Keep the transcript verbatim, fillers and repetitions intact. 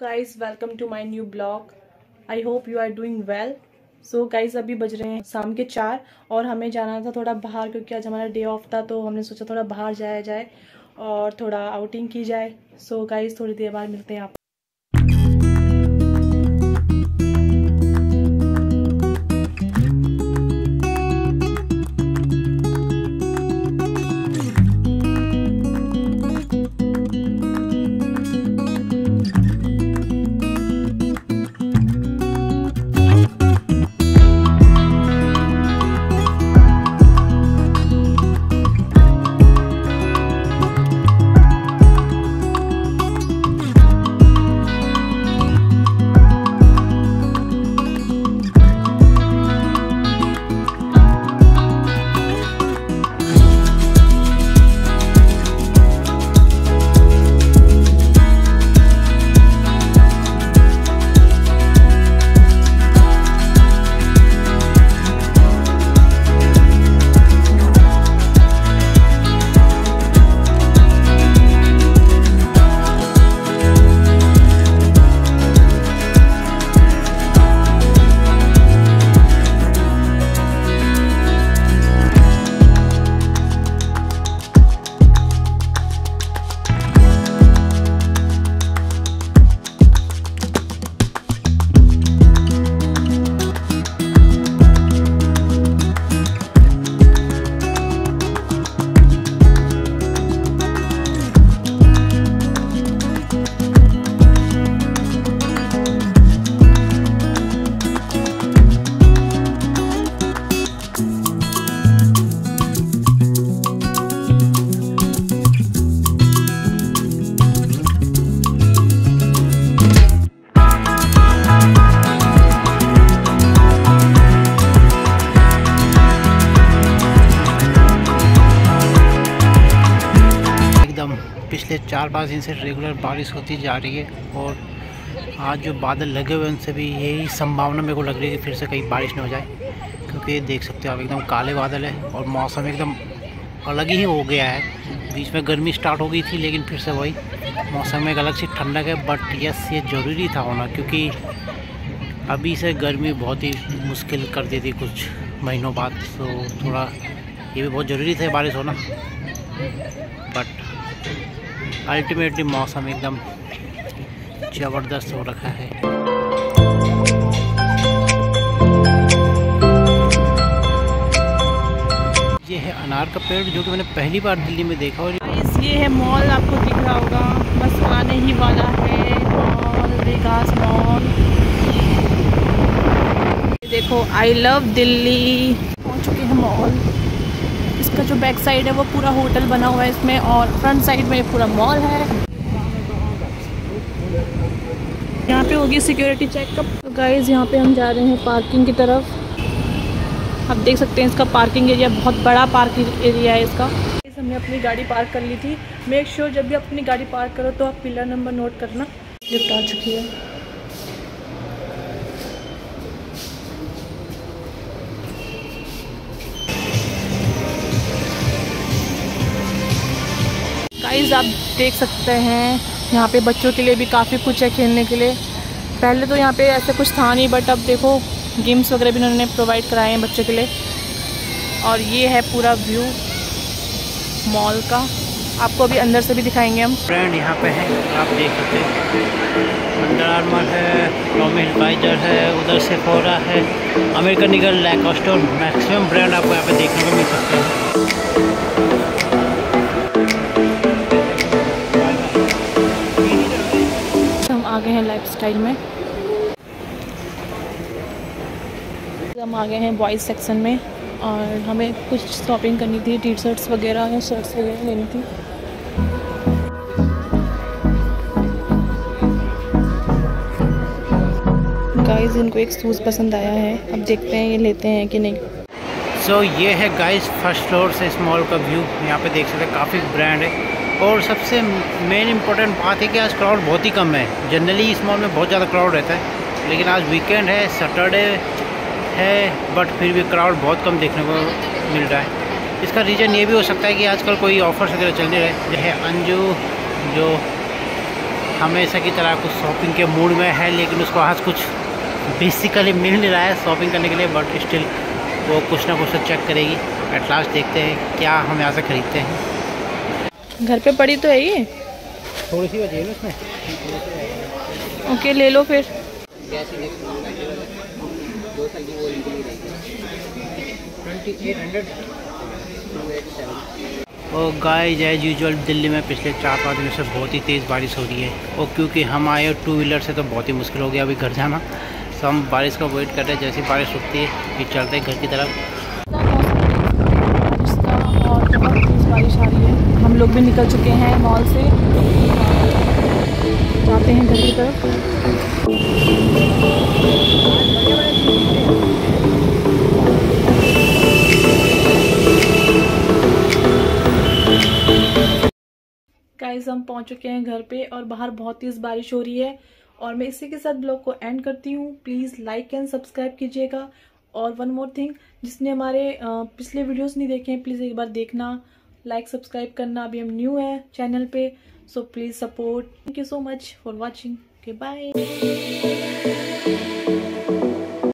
guys, welcome to my new blog. I hope you are doing well. So guys, अभी बज रहे हैं शाम के चार और हमें जाना था थोड़ा बाहर, क्योंकि आज हमारा डे ऑफ था। तो हमने सोचा थोड़ा बाहर जाया जाए और थोड़ा आउटिंग की जाए। सो गाइस, थोड़ी देर बाद मिलते हैं आप। पिछले चार पाँच दिन से रेगुलर बारिश होती जा रही है और आज जो बादल लगे हुए हैं उनसे भी यही संभावना मेरे को लग रही है कि फिर से कहीं बारिश ना हो जाए, क्योंकि देख सकते हो आप एकदम काले बादल है और मौसम एकदम अलग ही हो गया है। बीच में गर्मी स्टार्ट हो गई थी लेकिन फिर से वही मौसम में एक अलग सी ठंडक है। बट यस, ये ज़रूरी था होना, क्योंकि अभी से गर्मी बहुत ही मुश्किल कर दी थी कुछ महीनों बाद। तो थोड़ा ये भी बहुत ज़रूरी था बारिश होना। बट अल्टीमेटली मौसम एकदम ज़बरदस्त हो रखा है। ये है अनार का पेड़ जो कि मैंने पहली बार दिल्ली में देखा। और ये है मॉल, आपको दिख रहा होगा, बस आने ही वाला है मॉल, विकास मॉल। देखो, आई लव दिल्ली। पहुंच चुके हैं मॉल। इसका जो बैक साइड है वो पूरा होटल बना हुआ है इसमें, और फ्रंट साइड में पूरा मॉल है। यहाँ पे होगी सिक्योरिटी चेकअप। तो गाइस, यहाँ पे हम जा रहे हैं पार्किंग की तरफ। आप देख सकते हैं इसका पार्किंग एरिया, बहुत बड़ा पार्किंग एरिया है इसका। हमने अपनी गाड़ी पार्क कर ली थी। मेक श्योर sure, जब भी अपनी गाड़ी पार्क करो तो आप पिलर नंबर नोट करना। लिफ्ट आ चुकी है। गाइस, आप देख सकते हैं यहाँ पे बच्चों के लिए भी काफ़ी कुछ है खेलने के लिए। पहले तो यहाँ पे ऐसा कुछ था नहीं, बट अब देखो गेम्स वगैरह भी उन्होंने प्रोवाइड कराए हैं बच्चों के लिए। और ये है पूरा व्यू मॉल का। आपको अभी अंदर से भी दिखाएंगे हम। ब्रांड यहाँ पे है, आप देख सकते हैं। अंडर आर्मर है, टॉमी हिलफाइजर है, उधर सेफोरा है, American Eagle, Lacoste, maximum brand आपको यहाँ पे देखने को मिल सकते हैं। आ गए हैं लाइफस्टाइल में। हम आ गए हैं बॉयज़ सेक्शन में और हमें कुछ शॉपिंग करनी थी, टी शर्ट्स वगैरह या शर्ट्स वगैरह लेनी थी। गाइस, इनको एक शूज़ पसंद आया है, अब देखते हैं ये लेते हैं कि नहीं। सो so, ये है गाइस फर्स्ट फ्लोर से इस मॉल का व्यू। यहाँ पे देख सकते हैं काफ़ी ब्रांड है। और सबसे मेन इम्पोर्टेंट बात है कि आज क्राउड बहुत ही कम है। जनरली इस मॉल में बहुत ज़्यादा क्राउड रहता है, लेकिन आज वीकेंड है, सैटरडे है, बट फिर भी क्राउड बहुत कम देखने को मिल रहा है। इसका रीज़न ये भी हो सकता है कि आजकल कोई ऑफर्स वगैरह चल नहीं रहे। यह है अंजू, जो हमेशा की तरह कुछ शॉपिंग के मूड में है, लेकिन उसको आज कुछ बेसिकली मिल नहीं रहा है शॉपिंग करने के लिए, बट स्टिल वो कुछ ना कुछ तो चेक करेगी। एट लास्ट देखते हैं क्या हम यहाँ से खरीदते हैं। घर पे पड़ी तो है ये, थोड़ी सी बची है ना उसमें। ओके ले लो फिर। और गाइस एज यूजुअल दिल्ली में पिछले चार पाँच दिनों से बहुत ही तेज़ बारिश हो रही है, और क्योंकि हम आए टू व्हीलर से तो बहुत ही मुश्किल हो गया अभी घर जाना। तो हम बारिश का वेट कर रहे हैं, जैसी बारिश रुकती है फिर चलते हैं घर की तरफ। बारिश का और बहुत तेज़ बारिश आ रही है। हम लोग भी निकल चुके हैं मॉल से, जाते हैं घर की तरफ। गाइस हम पहुंच चुके हैं घर पे और बाहर बहुत तेज़ बारिश हो रही है, और मैं इसी के साथ ब्लॉग को एंड करती हूँ। प्लीज़ लाइक एंड सब्सक्राइब कीजिएगा। और वन मोर थिंग, जिसने हमारे पिछले वीडियोस नहीं देखे हैं प्लीज़ एक बार देखना, लाइक सब्सक्राइब करना। अभी हम न्यू है चैनल पे, so please support. Thank you so much for watching. Okay bye.